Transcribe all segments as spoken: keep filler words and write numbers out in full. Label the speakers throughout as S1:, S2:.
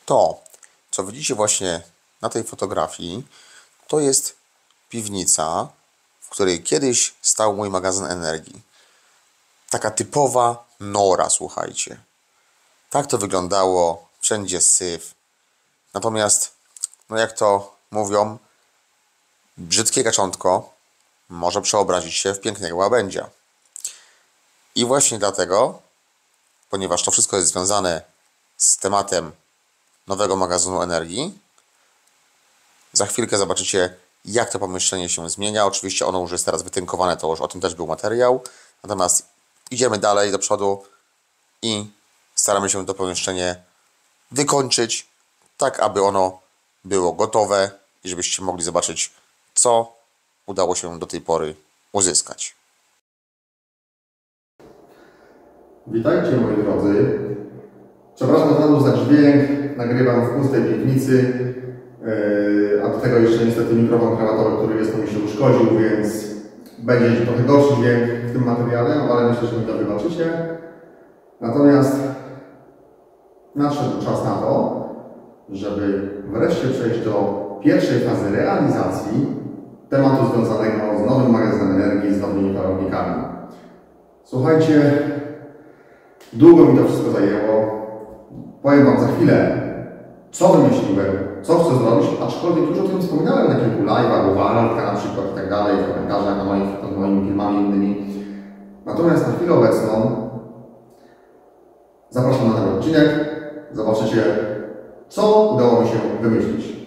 S1: To, co widzicie właśnie na tej fotografii, to jest piwnica, w której kiedyś stał mój magazyn energii. Taka typowa nora, słuchajcie. Tak to wyglądało, wszędzie syf. Natomiast, no jak to mówią, brzydkie kaczątko może przeobrazić się w pięknego łabędzia. I właśnie dlatego, ponieważ to wszystko jest związane z tematem nowego magazynu energii, za chwilkę zobaczycie, jak to pomieszczenie się zmienia. Oczywiście ono już jest teraz wytynkowane, to już o tym też był materiał. Natomiast idziemy dalej do przodu i staramy się to pomieszczenie wykończyć, tak aby ono było gotowe i żebyście mogli zobaczyć, co udało się do tej pory uzyskać.
S2: Witajcie moi drodzy. Przepraszam znowu za dźwięk, nagrywam w pustej piwnicy, a do tego jeszcze niestety mikrofon krawatowy, który jest, to mi się uszkodził, więc będzie trochę gorszy dźwięk w tym materiale, ale myślę, że mi to wybaczycie. Natomiast nadszedł czas na to, żeby wreszcie przejść do pierwszej fazy realizacji tematu związanego z nowym magazynem energii, z nowymi falownikami. Słuchajcie, długo mi to wszystko zajęło. Powiem Wam za chwilę, co wymyśliłem, co chcę zrobić, aczkolwiek już o tym wspominałem na kilku live'ach, u Waldka na przykład i tak dalej, w komentarzach na moich, pod moimi filmami innymi. Natomiast na chwilę obecną zapraszam na ten odcinek, zobaczycie, co udało mi się wymyślić.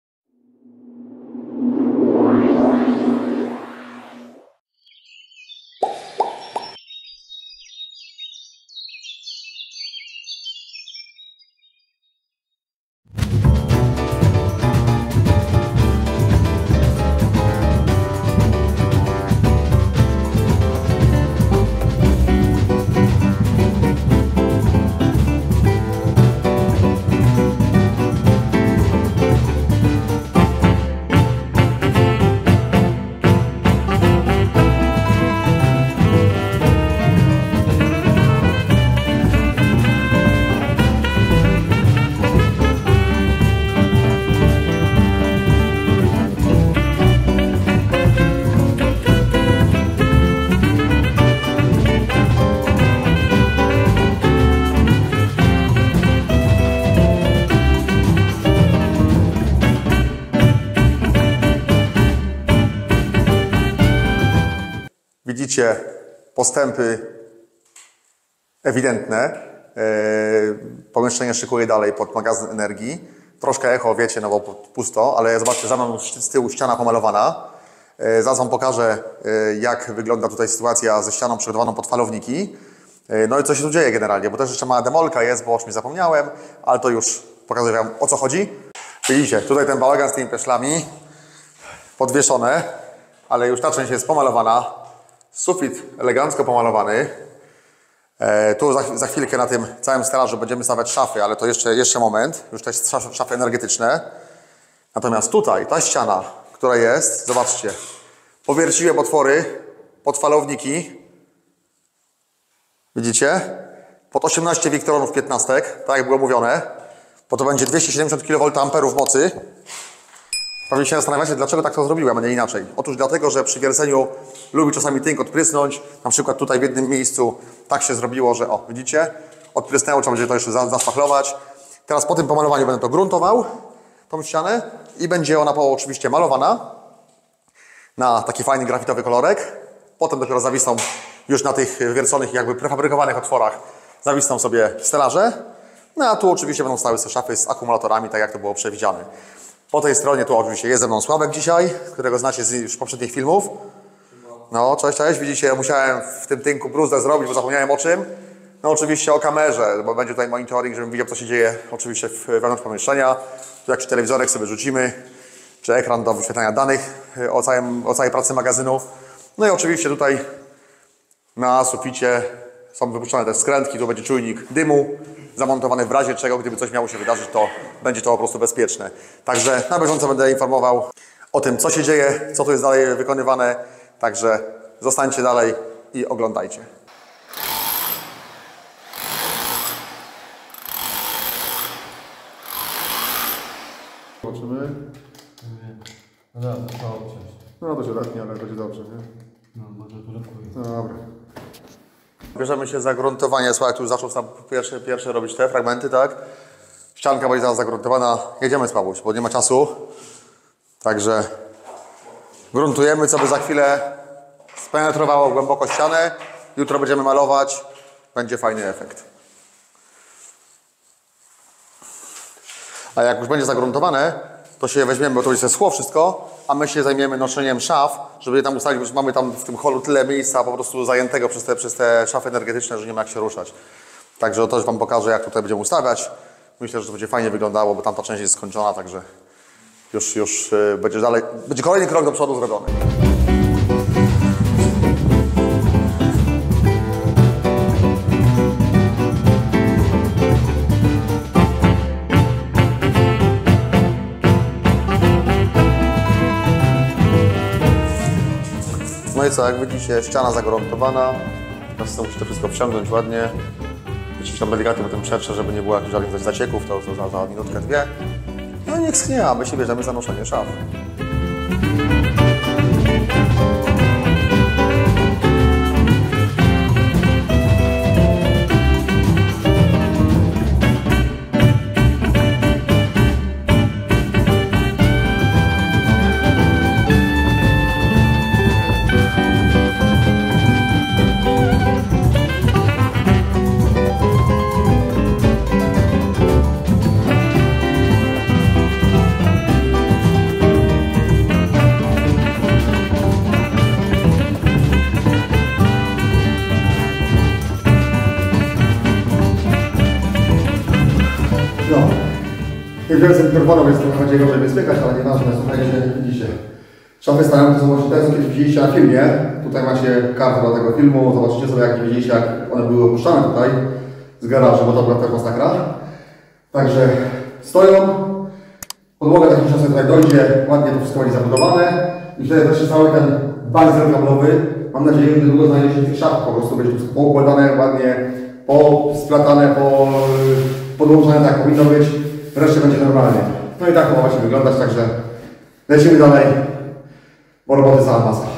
S1: Widzicie postępy ewidentne. Pomieszczenie szykuje dalej pod magazyn energii. Troszkę echo, wiecie, no bo pusto, ale zobaczcie, za mną z tyłu ściana pomalowana. Zaraz Wam pokażę, jak wygląda tutaj sytuacja ze ścianą przygotowaną pod falowniki. No i co się tu dzieje generalnie, bo też jeszcze mała demolka jest, bo o czymś zapomniałem, ale to już pokazuję Wam, o co chodzi. Widzicie, tutaj ten bałagan z tymi peszlami podwieszone, ale już ta część jest pomalowana. Sufit elegancko pomalowany. E, tu za, za chwilkę na tym całym stelażu będziemy stawiać szafy, ale to jeszcze, jeszcze moment. Już to jest szafy, szafy energetyczne. Natomiast tutaj, ta ściana, która jest, zobaczcie, powierciłem otwory pod falowniki. Widzicie? Pod osiemnaście wiktronów piętnastek, tak jak było mówione. Bo to będzie dwieście siedemdziesiąt kilowattów mocy. Pewnie się zastanawiacie, dlaczego tak to zrobiłem, a nie inaczej. Otóż dlatego, że przy wierceniu lubi czasami tynk odprysnąć. Na przykład tutaj w jednym miejscu tak się zrobiło, że o, widzicie? Odprysnęło, trzeba będzie to jeszcze zaszpachlować. Teraz po tym pomalowaniu będę to gruntował, tą ścianę, i będzie ona po, oczywiście malowana na taki fajny grafitowy kolorek. Potem dopiero zawisną już na tych wierconych, jakby prefabrykowanych otworach, zawisną sobie stelaże. No a tu oczywiście będą stały sobie szafy z akumulatorami, tak jak to było przewidziane. Po tej stronie tu oczywiście jest ze mną Sławek dzisiaj, którego znacie z już poprzednich filmów. No, cześć, cześć. Widzicie, musiałem w tym tynku bruzdę zrobić, bo zapomniałem o czym. No oczywiście o kamerze, bo będzie tutaj monitoring, żebym widział, co się dzieje oczywiście wewnątrz pomieszczenia. Tu jakiś telewizorek sobie rzucimy, czy ekran do wyświetlania danych o, całym, o całej pracy magazynu. No i oczywiście tutaj na suficie są wypuszczone te skrętki, tu będzie czujnik dymu zamontowany, w razie czego, gdyby coś miało się wydarzyć, to będzie to po prostu bezpieczne. Także na bieżąco będę informował o tym, co się dzieje, co tu jest dalej wykonywane. Także zostańcie dalej i oglądajcie. Zobaczymy.
S3: No dobra, to trzeba obciąć.
S1: No to się letnie, ale będzie dobrze, nie?
S3: No, może tu lepiej.
S1: No dobra. Bierzemy się za gruntowanie. Słuchaj, tu już zaczął tam pierwsze, pierwsze robić te fragmenty, tak? Ścianka będzie zaraz zagruntowana. Jedziemy, Słabuś, bo nie ma czasu. Także gruntujemy, co by za chwilę spenetrowało głęboko ścianę. Jutro będziemy malować. Będzie fajny efekt. A jak już będzie zagruntowane, to się weźmiemy, bo to jest schło wszystko, a my się zajmiemy noszeniem szaf, żeby je tam ustalić, bo już mamy tam w tym holu tyle miejsca po prostu zajętego przez te, przez te szafy energetyczne, że nie ma jak się ruszać. Także to Wam pokażę, jak tutaj będziemy ustawiać. Myślę, że to będzie fajnie wyglądało, bo tamta część jest skończona, także już, już yy, będzie dalej, będzie kolejny krok do przodu zrobiony. No i co, jak widzicie, ściana zagruntowana. Teraz musicie to wszystko wciągnąć ładnie. Wyciąć tam delikatnie, potem przetrze, żeby nie było jakichś żadnych zacieków, to, to za, za minutkę, dwie. No i niech schnie, a my się bierzemy za noszenie szaf. No, tych więcej mikrofonów jest trochę bardziej gorzej wyspykać, ale nieważne, słuchajcie, widzicie. Szafy stają, to są właśnie te, co kiedyś widzieliście na filmie. Tutaj macie kartę do tego filmu, zobaczycie sobie, jak nie widzieliście, jak one były opuszczane tutaj z garażu, bo to była taka masakra. Także stoją, podłoga takim czasem tutaj dojdzie, ładnie to wszystko będzie zabudowane. I wtedy też cały ten barzel kablowy, mam nadzieję, że niedługo znajdzie się w tych szafach, po prostu będzie to poukładane ładnie, posplatane, po, podłączone, tak powinno być. Wreszcie będzie normalnie. No i tak to ma właśnie wyglądać, także lecimy dalej, bo roboty cała masa.